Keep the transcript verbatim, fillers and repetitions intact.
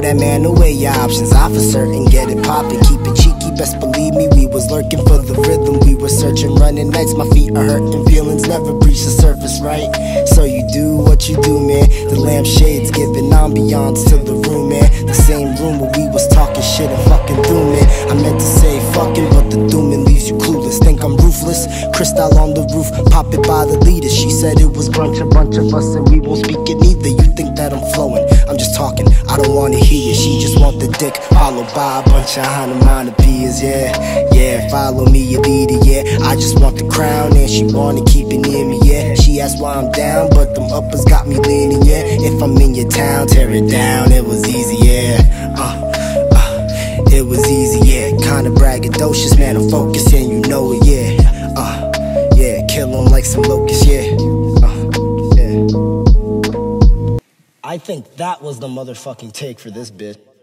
that man, away your options. I for certain get it poppin', keep it cheeky, best believe me. We was lurking for the rhythm, we were searching, running nights. My feet are hurting, feelings never breach the surface, right? So you do what you do, man. The lampshades giving ambiance to the room, man. The same room where we was talking shit and fucking dooming. I meant to say fucking, but the dooming leaves you clueless. Think I'm ruthless? Crystal on the roof, pop it by the leader. She said it was brunch, a bunch of us, and we won't speak it neither. You think that I'm flowing? I'm just talking, I don't wanna hear you. She just want the dick, followed by a bunch of onomatopoeias, yeah. Yeah, follow me, you beat it, yeah. I just want the crown, and she wanna keep it near me, yeah. She asked why I'm down, but them uppers got me leaning, yeah. If I'm in your town, tear it down, it was easy, yeah. Uh, uh, it was easy, yeah. Kinda braggadocious, man, I'm focused, and you know it, yeah. Uh, yeah, kill 'em like some locusts, yeah. Uh, yeah. I think that was the motherfucking take for this bit.